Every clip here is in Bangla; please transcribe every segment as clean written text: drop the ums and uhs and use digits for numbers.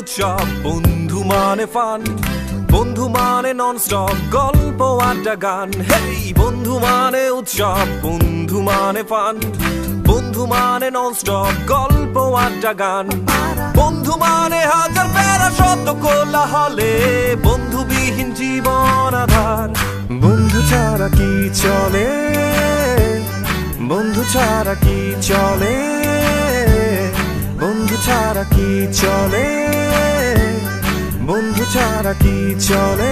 উৎসব, বন্ধু মানে ফান, বন্ধু মানে নন স্টপ গল্প আড্ডা গান। হেই বন্ধু মানে উৎসব, বন্ধু মানে ফান, বন্ধু মানে নন স্টপ গল্প আড্ডা গান। বন্ধু মানে হাজার প্যারা শব্দ কোলাহলে, বন্ধুবিহীন জীবন আধার। বন্ধু ছাড়া কি চলে, বন্ধু ছাড়া কি চলে, বন্ধু ছাড়া কি চলে, বন্ধু ছাড়া কি চলে।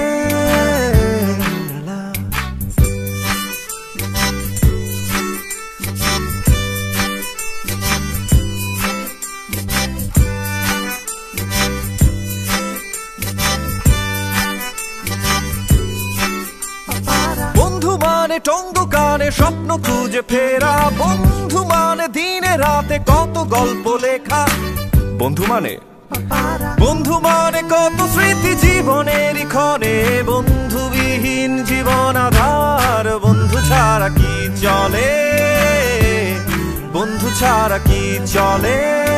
বন্ধু মানে টঙ্গ কানে স্বপ্ন খুঁজে ফেরা, বন্ধু মানে দিনে রাতে কত গল্প লেখা। বন্ধু মানে, বন্ধু মানে কত স্মৃতি জীবনের ক্ষণে, বন্ধুবিহীন জীবন আধার। বন্ধু ছাড়া কি চলে, বন্ধু ছাড়া কি চলে,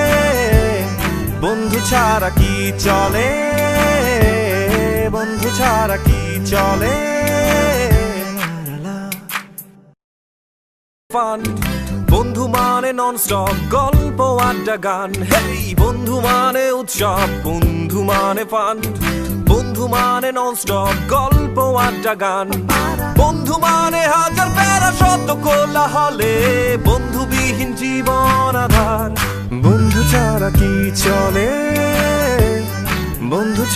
বন্ধু ছাড়া কি চলে, বন্ধু ছাড়া কি চলে। বন্ধু মানে নন স্টপ গল্প আড্ডা গান। হেই বন্ধু মানে উৎসব, বন্ধু মানে ফান, বন্ধু মানে নন স্টপ গল্প আড্ডা গান। বন্ধু মানে হাজার প্যারা শব্দ কোলাহলে, বন্ধুবিহীন জীবন আধার। বন্ধু ছাড়া কি চলে, বন্ধু